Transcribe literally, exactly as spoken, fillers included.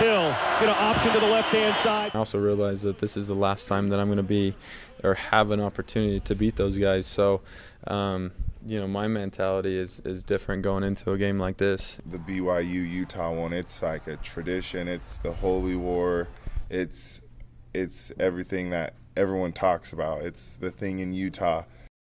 Hill is going to option to the left-hand side. I also realize that this is the last time that I'm going to be or have an opportunity to beat those guys. So, um, you know, my mentality is, is different going into a game like this. The B Y U Utah one, it's like a tradition. It's the Holy War. It's, it's everything that everyone talks about. It's the thing in Utah